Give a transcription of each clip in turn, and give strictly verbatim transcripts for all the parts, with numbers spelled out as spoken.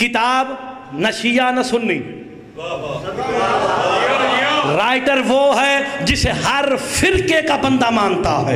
کتاب نہ شیعہ نہ سنی، رائٹر وہ ہے جسے ہر فرقے کا بندہ مانتا ہے۔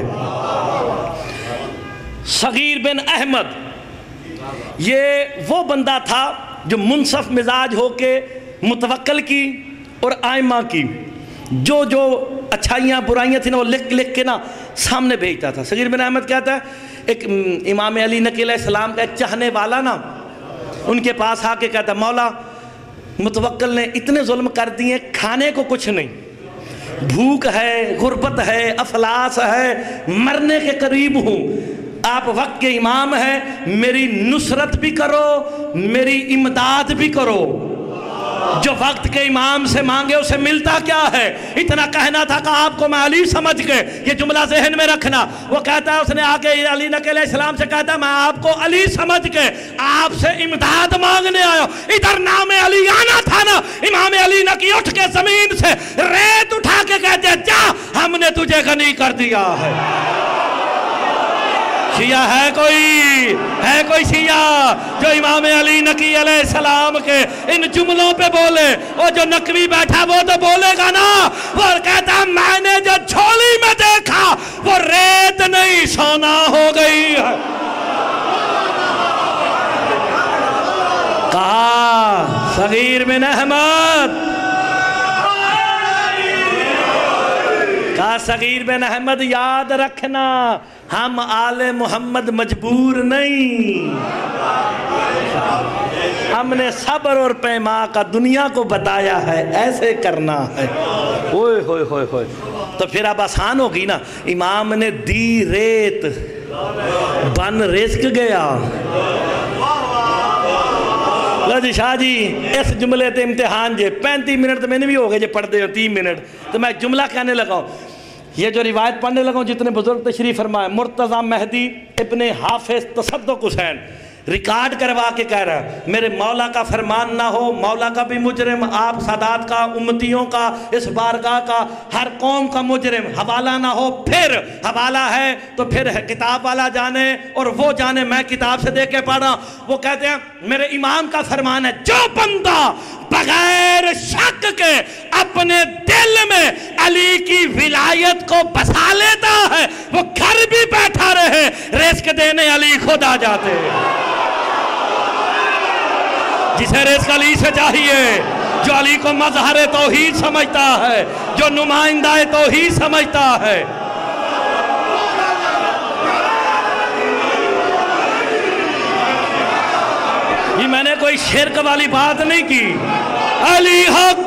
صغیر بن احمد یہ وہ بندہ تھا جو منصف مزاج ہو کے متوکل کی اور آئمہ کی جو جو اچھائیاں برائیاں تھیں نا وہ لکھ لکھ کے نا سامنے بھیجتا تھا۔ صغیر بن احمد کہتا ہے ایک امام علی نقی علیہ السلام کا ایک چاہنے والا نا ان کے پاس آ کے کہتا مولا متوکل نے اتنے ظلم کر دیے، کھانے کو کچھ نہیں، بھوک ہے، غربت ہے، افلاس ہے، مرنے کے قریب ہوں، آپ وقت کے امام ہیں، میری نصرت بھی کرو، میری امداد بھی کرو۔ جو وقت کے امام سے مانگے اسے ملتا کیا ہے؟ اتنا کہنا تھا کہ آپ کو میں علی سمجھ کے، یہ جملہ ذہن میں رکھنا۔ وہ کہتا ہے اس نے آگے علی نقی علیہ السلام سے کہتا ہے میں آپ کو علی سمجھ کے آپ سے امداد مانگنے آیا۔ ادھر نام علی آنا تھا نا، امام علی نقی اٹھ کے زمین سے ریت اٹھا کے کہتے ہیں جا ہم نے تجھے غنی کر دیا ہے۔ شیعہ ہے کوئی ہے کوئی شیعہ جو امام علی نقی علیہ السلام کے ان جملوں پہ بولے؟ وہ جو نقوی بیٹھا وہ تو بولے گا نا، وہ کہتا میں نے جو جھولی میں دیکھا وہ ریت نہیں سونا ہو گئی ہے۔ کہا صغیر بن احمد، کہا صغیر بن احمد یاد رکھنا ہم آل محمد مجبور نہیں، ہم نے صبر اور پیما کا دنیا کو بتایا ہے ایسے کرنا ہے۔ ہوئے ہوئے ہوئے ہوئے تو پھر اب آسان ہوگی نا، امام نے دی ریت بن رزق گیا۔ لو جی شاہ جی اس جملے تے امتحان جے پینتی منٹ تو میں نے بھی ہو گئے جے پڑھ دے ہو تین منٹ تو میں جملہ کہنے لگا ہوں۔ یہ جو روایت پڑھنے لگا ہوں جتنے بزرگ تشریف فرمائے، مرتضی مہدی ابن حافظ تصدق حسین ریکارڈ کروا کے کہہ رہا ہے میرے مولا کا فرمان نہ ہو، مولا کا بھی مجرم، آپ سادات کا، امتیوں کا، اس بارگاہ کا، ہر قوم کا مجرم، حوالہ نہ ہو، پھر حوالہ ہے تو پھر کتاب والا جانے اور وہ جانے، میں کتاب سے دے کے پڑھا۔ وہ کہتے ہیں میرے امام کا فرمان ہے جو بندہ بغیر شک کے اپنے دل میں علی کی ولایت کو بسا لیتا ہے وہ گھر بھی بیٹھا رہے، رزق دینے علی خود آ جاتے ہیں۔ جسے رزق علی سے چاہیے، جو علی کو مظہر توحید سمجھتا ہے، جو نمائندہ توحید سمجھتا ہے۔ یہ میں نے کوئی شرک والی بات نہیں کی۔ علی حق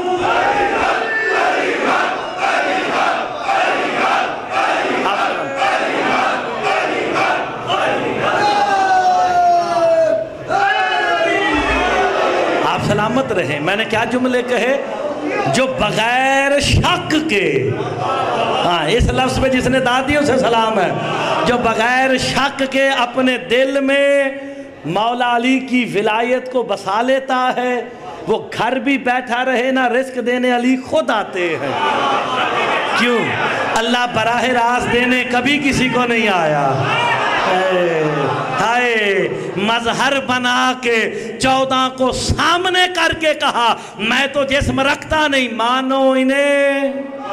آپ سلامت رہیں۔ میں نے کیا جملے کہے؟ جو بغیر شک کے، ہاں اس لفظ پہ جس نے داد دی اسے سلام ہے، جو بغیر شک کے اپنے دل میں مولا علی کی ولایت کو بسا لیتا ہے وہ گھر بھی بیٹھا رہے نا، رزق دینے علی خود آتے ہیں۔ کیوں؟ اللہ براہ راست دینے کبھی کسی کو نہیں آیا۔ ہائے مظہر بنا کے چودہ کو سامنے کر کے کہا میں تو جسم رکھتا نہیں، مانو انہیں۔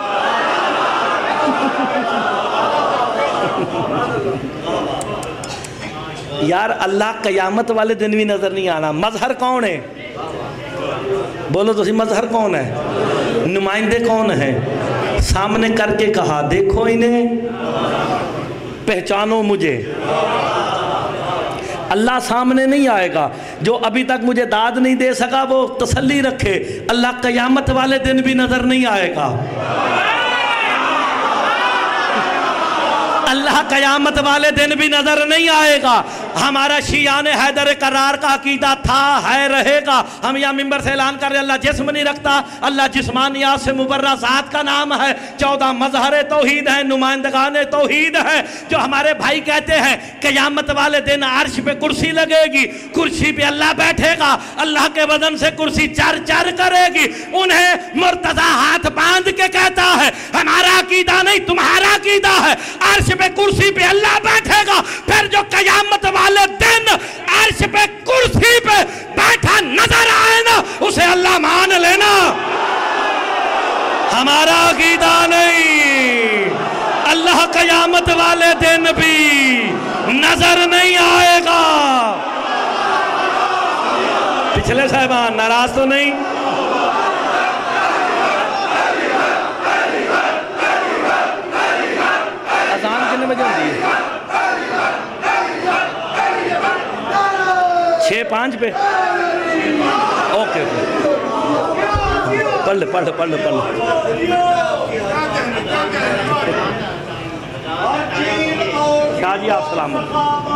یار اللہ قیامت والے دن بھی نظر نہیں آنا۔ مظہر کون ہے؟ بولو تو سی مظہر کون ہے؟ نمائندے کون ہیں؟ سامنے کر کے کہا دیکھو انہیں، پہچانو مجھے۔ اللہ سامنے نہیں آئے گا، جو ابھی تک مجھے داد نہیں دے سکا وہ تسلی رکھے، اللہ قیامت والے دن بھی نظر نہیں آئے گا۔ اللہ قیامت والے دن بھی نظر نہیں آئے گا۔ ہمارا شیعان حیدر قرار کا عقیدہ تھا، ہے، رہے گا۔ ہم یہاں ممبر سے اعلان کر رہے ہیں اللہ جسم نہیں رکھتا، اللہ جسمانیات سے مبرہ ذات کا نام ہے۔ چودہ مظہر توحید ہیں، نمائندگان توحید ہیں، جو ہمارے بھائی کہتے ہیں قیامت والے دن عرش پہ کرسی لگے گی، کرسی پہ اللہ بیٹھے گا، اللہ کے وزن سے کرسی چر چر کرے گی۔ انہیں مرتضی ہاتھ باندھ کے کہتا ہے ہمارا عقیدہ نہیں تمہارا عقیدہ ہے، عرش پہ کرسی پہ اللہ بیٹھے گا، پھر جو قیامت والے دن عرش پہ کرسی پہ بیٹھا نہ قیامت والے دن بھی نظر نہیں آئے گا۔ پچھلے صاحبان ناراض تو نہیں؟ اذان کتنے بجے ہوتی ہے؟ چھ پانچ پہ اوکے پڑھ لے پڑھ لے پڑھ لے پڑھ لے شاہ جی آپ سلامت۔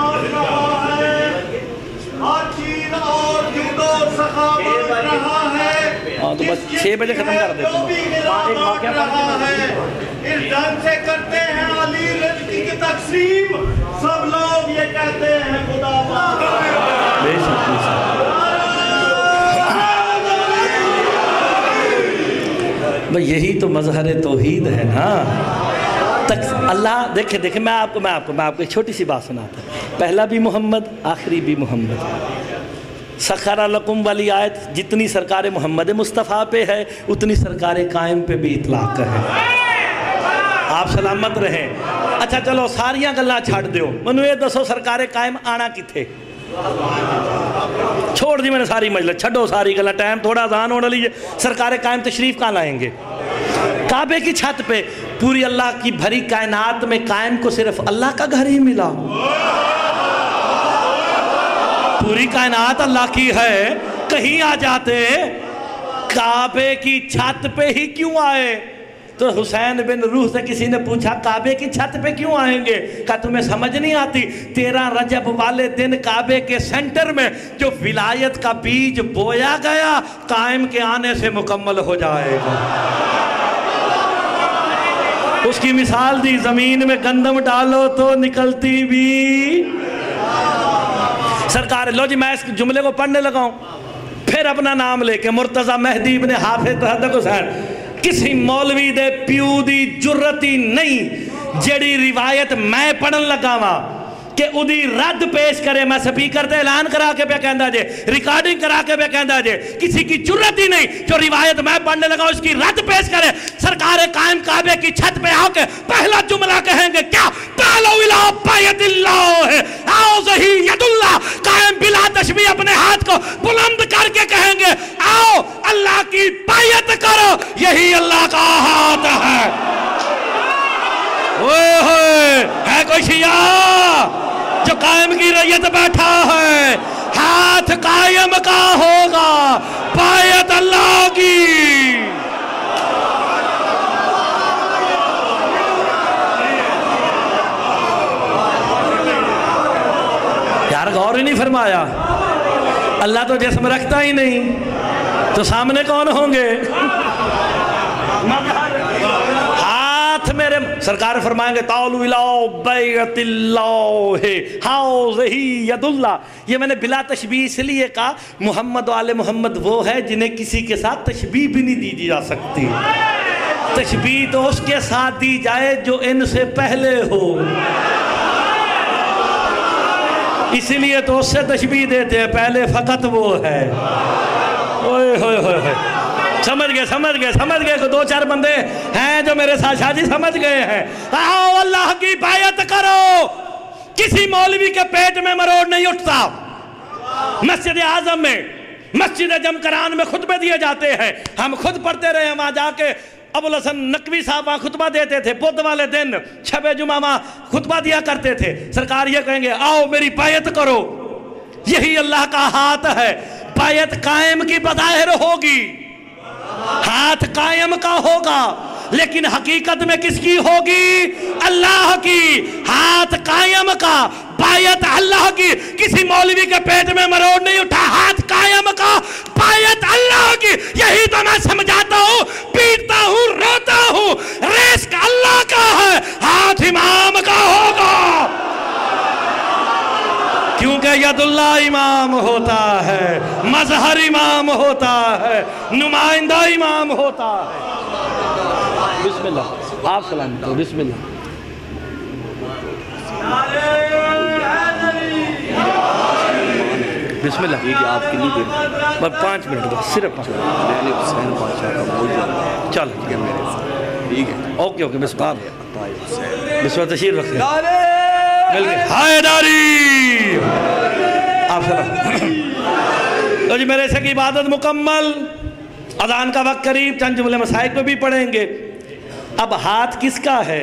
ہاں تو بس چھ بجے ختم کر دیتے ہیں۔ ایک واقعہ اس ڈھنگ سے کرتے ہیں علی رزق کی تقسیم، سب لوگ یہ کہتے ہیں خدا باد۔ بے شک بھئی یہی تو مظہر توحید ہے نا۔ اللہ دیکھیں دیکھیں میں آپ کو میں آپ کو میں آپ کو ایک چھوٹی سی بات سناتا ہوں۔ پہلا بھی محمد آخری بھی محمد۔ سخر لکم والی آیت جتنی سرکار محمد مصطفیٰ پہ ہے اتنی سرکار قائم پہ بھی اطلاق ہے۔ آپ سلامت رہیں۔ اچھا چلو ساریاں گلاں چھاڑ دیو، منو یہ دسو سرکار قائم آنا کتھے؟ چھوڑ دی میں نے ساری مجلس، چھڑو ساری گلاں، ٹائم تھوڑا اذان ہونے لیجئے۔ سرکار قائم تشریف کہاں لائیں گے؟ کعبے کی چھت پہ۔ پوری اللہ کی بھری کائنات میں قائم کو صرف اللہ کا گھر ہی ملا؟ پوری کائنات اللہ کی ہے، کہیں آ جاتے کعبے کی چھت پہ ہی کیوں آئے؟ تو حسین بن روح سے کسی نے پوچھا کعبے کی چھت پہ کیوں آئیں گے؟ کہا تمہیں سمجھ نہیں آتی، تیرہ رجب والے دن کعبے کے سینٹر میں جو ولایت کا بیج بویا گیا قائم کے آنے سے مکمل ہو جائے گا۔ اس کی مثال دی، زمین میں گندم ڈالو تو نکلتی بھی۔ سرکار لو جی میں اس جملے کو پڑھنے لگا ہوں، پھر اپنا نام لے کے مرتضی مہدی ابن حافظ تصدق حسین، کسی مولوی دے پیو دی جرتی نہیں جڑی روایت میں پڑھن لگا وا کہ ادھی رد پیش کرے۔ میں سپیکر تے اعلان کرا کے پہ کہندا جے، ریکارڈنگ کرا کے پہ کہندا جے، کسی کی جرت ہی نہیں جو روایت میں پڑھنے لگا اس کی رد پیش کرے۔ سرکار قائم کعبے کی چھت پہ آ کے پہلا جملہ کہیں گے کیا؟ تعالوا الی بیت اللہ آؤ ذہی ید اللہ۔ قائم بلا تشبیہ اپنے ہاتھ کو بلند کر کے کہیں گے آؤ اللہ کی بیعت کرو، یہی اللہ کا ہاتھ ہے۔ اوہ ہوئے ہے کوئی شیعہ جو قائم کی ریت بیٹھا ہے؟ ہاتھ قائم کا ہوگا، بیعت اللہ کی۔ یار غور ہی نہیں فرمایا، اللہ تو جسم رکھتا ہی نہیں تو سامنے کون ہوں گے؟ ہاتھ میرے سرکار فرمائیں گے تعالوا الی بیت اللہ حاذہ ید اللہ۔ یہ میں نے بلا تشبیہ اس لیے کہا محمد و آل محمد وہ ہے جنہیں کسی کے ساتھ تشبیہ بھی نہیں دی جا سکتی۔ تشبیہ تو اس کے ساتھ دی جائے جو ان سے پہلے ہو، اسی لیے تو اس سے تشبیہ دیتے ہیں، پہلے فقط وہ ہے۔ اوئے ہوئے ہوئے ہوئے سمجھ گئے سمجھ گئے سمجھ گئے کہ دو چار بندے ہیں جو میرے ساتھ شاہ جی سمجھ گئے ہیں۔ آؤ اللہ کی بیعت کرو، کسی مولوی کے پیٹ میں مروڑ نہیں اٹھتا۔ مسجد اعظم میں مسجد جمکران میں خطبے دیے جاتے ہیں، ہم خود پڑھتے رہے ہیں وہاں جا کے۔ ابو الحسن نقوی صاحب وہاں خطبہ دیتے تھے، بدھ والے دن شب جمعہ وہاں خطبہ دیا کرتے تھے۔ سرکار یہ کہیں گے آؤ میری بیعت کرو، یہی اللہ کا ہاتھ ہے۔ بیعت قائم کی بظاہر ہوگی، ہاتھ قائم کا ہوگا، لیکن حقیقت میں کس کی ہوگی؟ اللہ کی۔ ہاتھ قائم کا، بیعت اللہ کی۔ کسی مولوی کے پیٹ میں مروڑ نہیں اٹھا، ہاتھ قائم کا، بیعت اللہ کی۔ یہی تو میں سمجھاتا ہوں، پیٹتا ہوں، روتا ہوں، رزق اللہ کا ہے، ہاتھ امام کا ہوگا، کیونکہ ید اللہ امام ہوتا ہے، مظہر امام ہوتا ہے، نمائندہ امام ہوتا ہے۔ بسم اللہ آپ سلام کرو، بسم اللہ۔ بسم اللہ۔ یہ کہ آپ کتنی دیر بس پانچ منٹ بس، صرف پانچ منٹ۔ میں نے حسین بادشاہ کا موجود چل ٹھیک ہے میرے ساتھ، ٹھیک ہے اوکے اوکے بس بات حسین بسم اللہ تشریف رکھیں مل گئے حیداری آپ سے تو جی میرے سے کی عبادت مکمل، اذان کا وقت قریب، چند جملے مسائل پہ بھی پڑھیں گے۔ اب ہاتھ کس کا ہے؟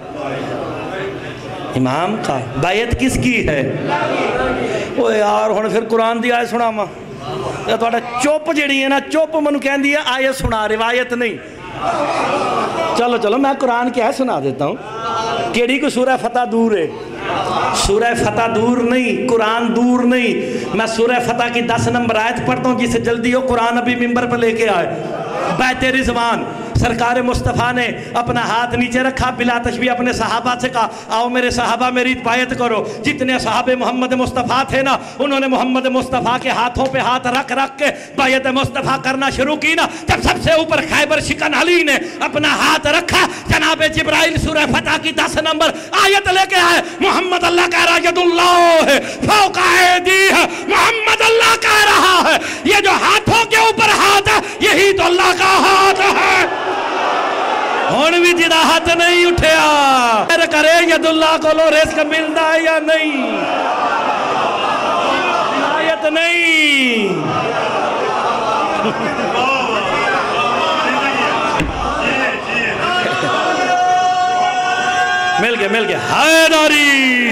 امام کا۔ بیعت کس کی ہے؟ اوہ یار ہن پھر قرآن دی آیت سنا ماں یا تو چوپ جڑی ہے نا، چوپ منو کہن دی ہے آیت سنا، روایت نہیں۔ چلو چلو میں قرآن کی آیت سنا دیتا ہوں۔ کیڑی کو سورہ فتح دور ہے؟ سورہ فتح دور نہیں، قرآن دور نہیں۔ میں سورہ فتح کی دس نمبر آیت پڑھتا ہوں، جسے جلدی ہو قرآن ابھی ممبر پر لے کے آئے۔ بیعت رضوان، سرکار مصطفیٰ نے اپنا ہاتھ نیچے رکھا، بلا تشبیہ اپنے صحابہ سے کہا آؤ میرے صحابہ میری بیعت کرو۔ جتنے صحابہ محمد مصطفیٰ تھے نا، انہوں نے محمد مصطفیٰ کے ہاتھوں پہ ہاتھ رکھ رکھ کے بیعت مصطفیٰ کرنا شروع کی نا۔ جب سب سے اوپر خیبر شکن علی نے اپنا ہاتھ رکھا، جناب جبرائیل سورہ فتح کی دس نمبر آیت لے کے آئے۔ محمد اللہ کہہ رہا ید اللہ فوق ایدیہ، محمد اللہ کہہ رہا ہے یہ جو ہاتھوں کے اوپر ہاتھ ہے یہی تو اللہ کا ہاتھ ہے۔ ہون بھی جدہ ہاتھ نہیں اٹھیا میرے کرے ید اللہ کو لو رزق ملتا ہے یا نہیں؟ آیت نہیں۔ مل گئے مل گئے حیداری۔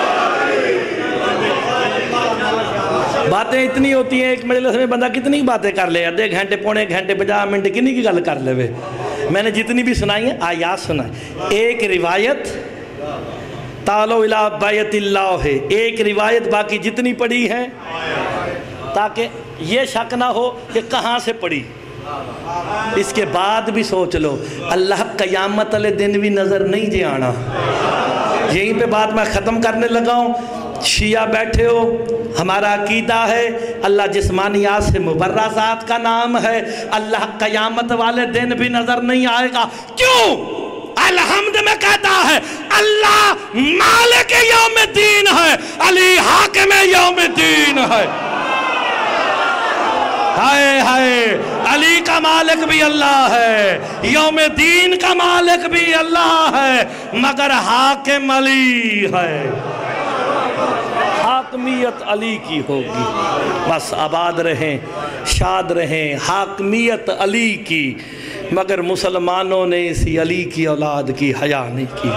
باتیں اتنی ہوتی ہیں، ایک مجلس میں بندہ کتنی باتیں کر لے، آدھے گھنٹے پونے گھنٹے پچاس منٹ کنی کی گل کر لے وے۔ میں نے جتنی بھی سنائی ہیں آیات سنائیں۔ ایک روایت تعالوا الی بیعت اللہ ہے، ایک روایت باقی جتنی پڑھی ہیں، تاکہ یہ شک نہ ہو کہ کہاں سے پڑھی۔ اس کے بعد بھی سوچ لو اللہ قیامت علیہ دن بھی نظر نہیں جے آنا۔ یہیں پہ بات میں ختم کرنے لگا ہوں۔ شیعہ بیٹھے ہو، ہمارا عقیدہ ہے اللہ جسمانیات سے مبرہ ذات کا نام ہے، اللہ قیامت والے دن بھی نظر نہیں آئے گا۔ کیوں؟ الحمد میں کہتا ہے اللہ مالک یوم الدین ہے، علی حاکم یوم الدین ہے۔ ہائے ہائے، علی کا مالک بھی اللہ ہے، یوم الدین کا مالک بھی اللہ ہے، مگر حاکم علی ہے۔ حاکمیت علی کی ہوگی، بس آباد رہیں، شاد رہیں، حاکمیت علی کی، مگر مسلمانوں نے اسی علی کی اولاد کی حیا نہیں کی۔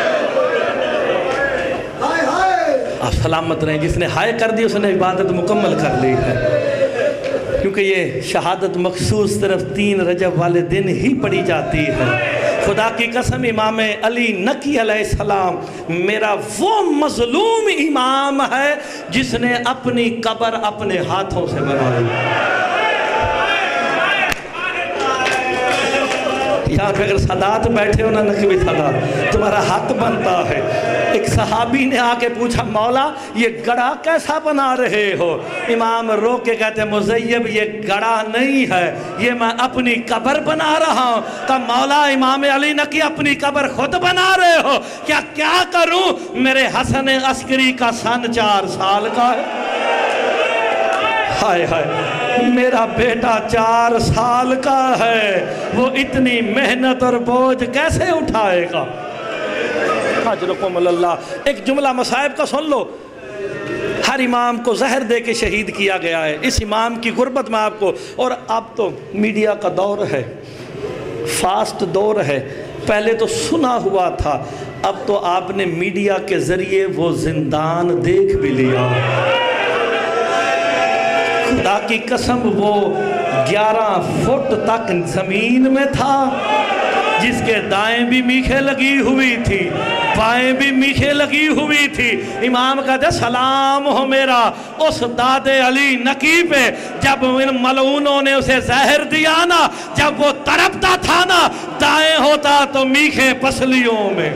آپ سلامت رہیں، جس نے ہائے کر دی اس نے عبادت مکمل کر لی ہے، کیونکہ یہ شہادت مخصوص صرف تین رجب والے دن ہی پڑھی جاتی ہے۔ خدا کی قسم امام علی نقی علیہ السلام میرا وہ مظلوم امام ہے جس نے اپنی قبر اپنے ہاتھوں سے بنائی۔ یہاں پہ اگر سادات بیٹھے ہو نا نقوی سادات، تمہارا حق بنتا ہے۔ ایک صحابی نے آ کے پوچھا مولا یہ گڑھا کیسا بنا رہے ہو؟ امام رو کے کہتے ہیں مزیب یہ گڑھا نہیں ہے، یہ میں اپنی قبر بنا رہا ہوں۔ کہ مولا امام علی نقی اپنی قبر خود بنا رہے ہو؟ کیا کیا کروں؟ میرے حسن عسکری کا سن چار سال کا ہے۔ ہائے ہائے، میرا بیٹا چار سال کا ہے، وہ اتنی محنت اور بوجھ کیسے اٹھائے گا؟ حجرکم اللہ۔ ایک جملہ مصائب کا سن لو، ہر امام کو زہر دے کے شہید کیا گیا ہے۔ اس امام کی غربت میں آپ کو، اور اب تو میڈیا کا دور ہے، فاسٹ دور ہے، پہلے تو سنا ہوا تھا، اب تو آپ نے میڈیا کے ذریعے وہ زندان دیکھ بھی لیا۔ خدا کی قسم وہ گیارہ فٹ تک زمین میں تھا، جس کے دائیں بھی میخیں لگی ہوئی تھی، بائیں بھی میخیں لگی ہوئی تھی۔ امام کہتے سلام ہو میرا اس داد علی نقی پہ، جب ان ملعونوں نے اسے زہر دیا نا، جب وہ تڑپتا تھا نا، دائیں ہوتا تو میخیں پسلیوں میں۔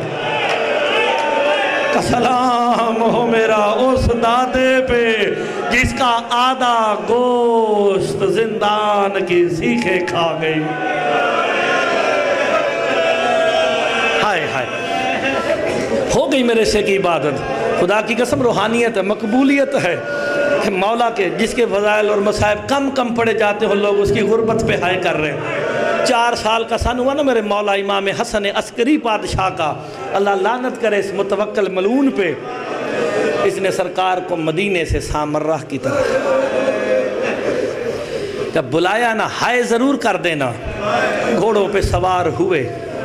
سلام ہو میرا اس دادے پہ جس کا آدھا گوشت زندان کی سیخیں کھا گئی۔ ہائے ہائے، ہو گئی میرے سے کی عبادت۔ خدا کی قسم روحانیت ہے، مقبولیت ہے کہ مولا کے جس کے فضائل اور مصائب کم کم پڑے جاتے ہو، لوگ اس کی غربت پہ ہائے کر رہے ہیں۔ چار سال کا سن ہوا نا میرے مولا امام حسن عسکری بادشاہ کا، اللہ لعنت کرے اس متوکل ملعون پہ، اس نے سرکار کو مدینے سے سامرہ کی طرح جب بلایا نا، ہائے ضرور کر دینا، گھوڑوں پہ سوار ہوئے۔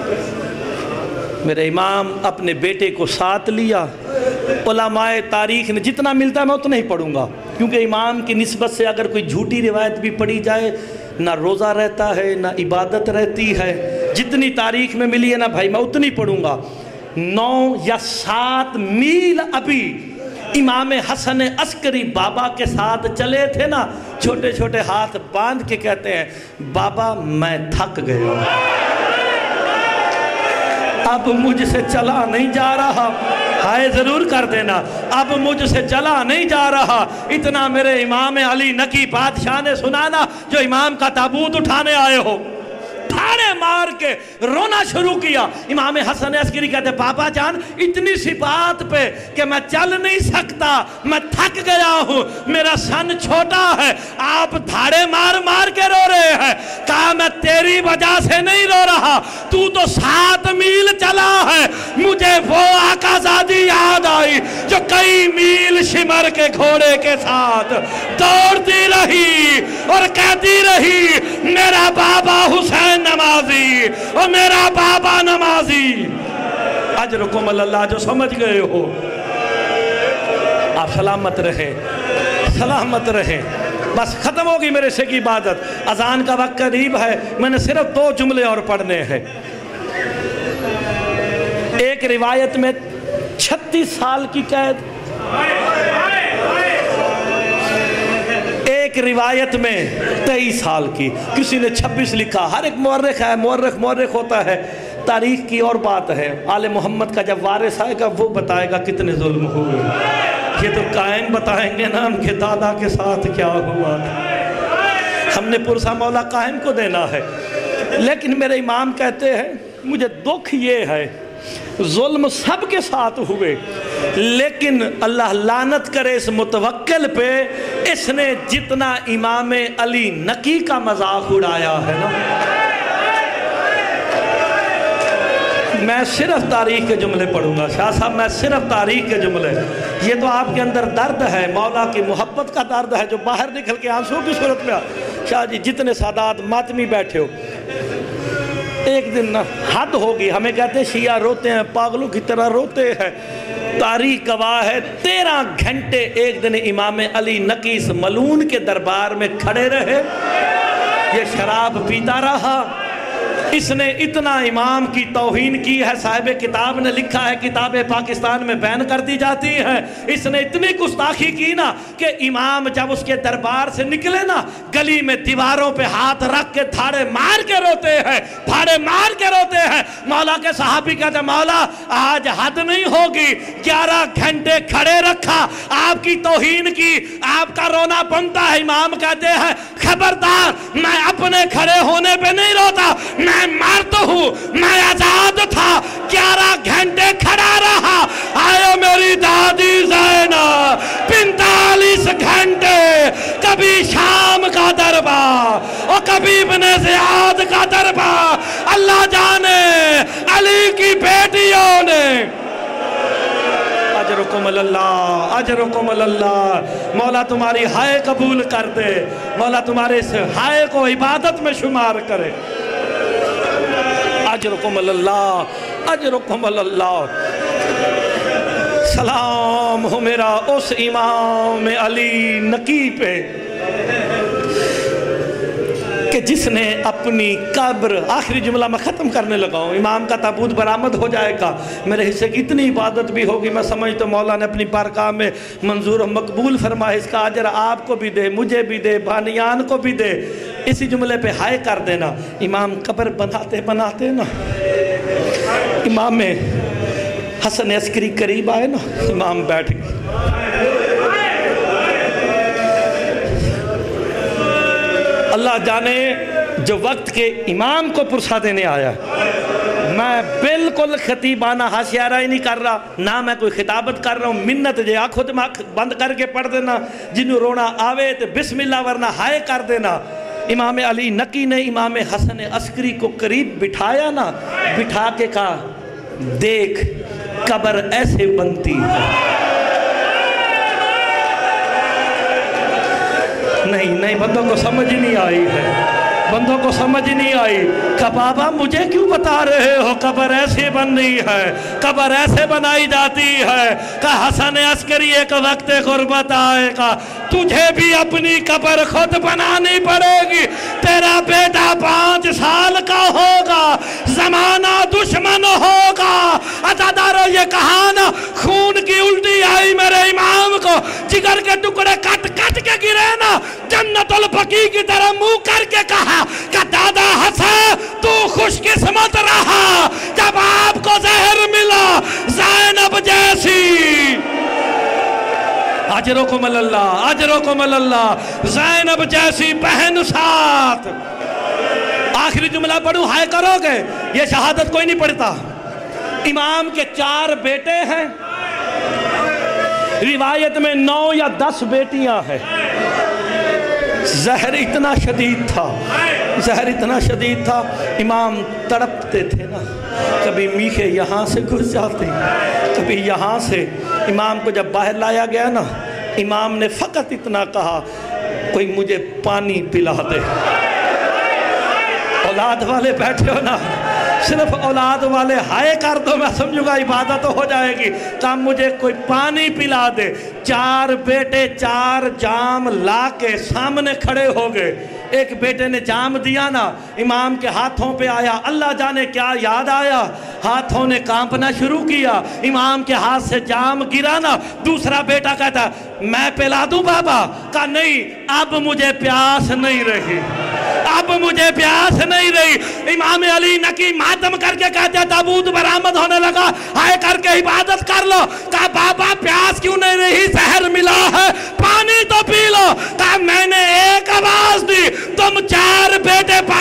میرے امام اپنے بیٹے کو ساتھ لیا۔ علماء تاریخ نے جتنا ملتا ہے میں اتنا ہی پڑھوں گا، کیونکہ امام کی نسبت سے اگر کوئی جھوٹی روایت بھی پڑھی جائے، نہ روزہ رہتا ہے نہ عبادت رہتی ہے۔ جتنی تاریخ میں ملی ہے نا بھائی میں اتنی پڑھوں گا۔ نو یا سات میل ابھی امام حسن عسکری بابا کے ساتھ چلے تھے نا، چھوٹے چھوٹے ہاتھ باندھ کے کہتے ہیں بابا میں تھک گیا ہوں، اب مجھ سے چلا نہیں جا رہا، ہائے ضرور کر دینا، اب مجھ سے چلا نہیں جا رہا۔ اتنا میرے امام علی نقی بادشاہ نے سنانا، جو امام کا تابوت اٹھانے آئے ہو، تھاڑے مار کے رونا شروع کیا۔ امام حسن عسکری کہتے ہیں بابا جان اتنی سی بات پہ کہ میں چل نہیں سکتا، میں تھک گیا ہوں، میرا سن چھوٹا ہے، آپ دھاڑے مار مار کے رو رہے ہیں۔ کہا میں تیری وجہ سے نہیں رو رہا، تو تو سات میل چلا ہے۔ مجھے وہ آقا زادی یاد آئی جو کئی میل شمر کے گھوڑے کے ساتھ دوڑتی رہی اور کہتی رہی میرا بابا حسین نمازی اور میرا بابا نمازی۔ اجرکم اللہ، جو سمجھ گئے ہو آپ سلامت رہیں، سلامت رہیں۔ بس ختم ہوگی میرے سے کی عبادت، اذان کا وقت قریب ہے، میں نے صرف دو جملے اور پڑھنے ہیں۔ ایک روایت میں چھتیس سال کی قید، ایک روایت میں تیئیس سال کی، کسی نے چھبیس لکھا۔ ہر ایک مورخ ہے، مورخ مورخ ہوتا ہے، تاریخ کی اور بات ہے۔ آل محمد کا جب وارث آئے گا وہ بتائے گا کتنے ظلم ہوئے، یہ تو قائم بتائیں گے نا ان کے دادا کے ساتھ کیا ہوا تھا۔ ہم نے پرسہ مولا قائم کو دینا ہے۔ لیکن میرے امام کہتے ہیں مجھے دکھ یہ ہے ظلم سب کے ساتھ ہوئے، لیکن اللہ لعنت کرے اس متوکل پہ، اس نے جتنا امام علی نقی کا مذاق اڑایا ہے نا۔ میں صرف تاریخ کے جملے پڑھوں گا شاہ صاحب، میں صرف تاریخ کے جملے۔ یہ تو آپ کے اندر درد ہے، مولا کی محبت کا درد ہے جو باہر نکل کے آنسوں کی صورت میں۔ شاہ جی جتنے سادات ماتمی بیٹھے ہو، ایک دن نا حد ہوگی، ہمیں کہتے ہیں شیعہ روتے ہیں، پاگلوں کی طرح روتے ہیں۔ تاریخ گواہ ہے تیرہ گھنٹے ایک دن امام علی نقی اس ملعون کے دربار میں کھڑے رہے، یہ شراب پیتا رہا۔ اس نے اتنا امام کی توہین کی ہے، صاحب کتاب نے لکھا ہے، کتاب پاکستان میں بین کر دی جاتی ہے۔ اس نے اتنی گستاخی کی نا کہ امام جب اس کے دربار سے نکلے نا، گلی میں دیواروں پہ ہاتھ رکھ کے دھاڑے مار کے روتے ہیں، دھاڑے مار کے روتے ہیں۔ مولا کے صحابی کہتے ہیں مولا آج حد نہیں ہوگی، گیارہ گھنٹے کھڑے رکھا، آپ کی توہین کی، آپ کا رونا بنتا ہے۔ امام کہتے ہیں خبردار، میں اپنے کھڑے ہونے پہ نہیں روتا، میں مرد ہوں، میں آزاد تھا، گیارہ گھنٹے کھڑا رہا۔ آئے میری دادی زینب پینتالیس گھنٹے، کبھی شام کا دربار اور کبھی ابن زیاد کا دربار، اللہ جانے علی کی بیٹیوں نے۔ اجرکم اللہ، اجرکم اللہ، مولا تمہاری ہائے قبول کر دے، مولا تمہارے اس ہائے کو عبادت میں شمار کرے۔ اجرکم اللہ، اجرکم اللہ۔ سلام ہو میرا اس امام علی نقی پہ کہ جس نے اپنی قبر، آخری جملہ میں ختم کرنے لگا ہوں، امام کا تابوت برآمد ہو جائے گا، میرے حصے کی اتنی عبادت بھی ہوگی، میں سمجھتا ہوں مولا نے اپنی بارگاہ میں منظور و مقبول فرمائے، اس کا اجر آپ کو بھی دے، مجھے بھی دے، بانیان کو بھی دے۔ اسی جملے پہ ہائے کر دینا، امام قبر بناتے بناتے نا، امام حسن عسکری قریب آئے نا، امام بیٹھ گئے۔ اللہ جانے جو وقت کے امام کو پرسہ دینے آیا ہے، میں بالکل خطیبانہ ہاشیارہ نہیں کر رہا، نہ میں کوئی خطابت کر رہا ہوں، منت جے آنکھوں دماغ بند کر کے پڑھ دینا، جنہوں رونا آوے تو بسم اللہ ورنہ ہائے کر دینا۔ امام علی نقی نے امام حسن عسکری کو قریب بٹھایا نا، بٹھا کے کہا دیکھ कब्र ऐसे बनती है। नहीं नहीं, बंदों को समझ नहीं आई है, बंदों को समझ नहीं आई। का बाबा मुझे क्यों बता रहे हो कब्र ऐसे बन रही है, कब्र ऐसे बनाई जाती है। का हसन अस्करी एक वक्त गुर्बत आएगा, तुझे भी अपनी कब्र खुद बनानी पड़ेगी। तेरा बेटा पाँच साल का होगा, जमाना दुश्मन होगा। अजादारो ये कहा ना, खून की उल्टी आई मेरे इमाम को, जिगर के टुकड़े कट कट के गिरे ना, जन्नतुल बकी की तरह मुंह करके कहा कि दादा हसन तू खुशकिस्मत रहा जब आपको जहर मिला ज़ैनब जैसी। अजरों को मल्ला, अजरों को मल्ला, ज़ैनब जैसी बहन साथ। आखिरी जुमला पढ़ूं, हाय करोगे? ये शहादत कोई नहीं पढ़ता। इमाम के चार बेटे हैं, रिवायत में नौ या दस बेटियां हैं। जहर इतना शदीद था, जहर इतना शदीद था, इमाम तड़पते थे ना, कभी मीखे यहाँ से घुस जाते, कभी यहाँ से। इमाम को जब बाहर लाया गया ना, इमाम ने फ़कत इतना कहा, कोई मुझे पानी पिला दे। औलाद वाले बैठे हो ना, सिर्फ औलाद वाले हाय कर दो, मैं समझूंगा इबादत हो जाएगी। तब मुझे कोई पानी पिला दे। चार बेटे चार जाम ला के सामने खड़े हो गए। एक बेटे ने जाम दिया ना, इमाम के हाथों पे आया, अल्लाह जाने क्या याद आया, हाथों ने कांपना शुरू किया, इमाम के हाथ से जाम गिरा ना। दूसरा बेटा कहता मैं पिला दूं बाबा? कहा नहीं, अब मुझे प्यास नहीं रही, अब मुझे प्यास नहीं रही। इमाम अली नकी मातम करके कहते ताबूत बरामद होने लगा, हाय करके इबादत कर लो। कहा बाबा प्यास क्यों नहीं रही, जहर मिला है, पानी तो पी लो। कहा मैंने एक आवाज दी, तुम चार बेटे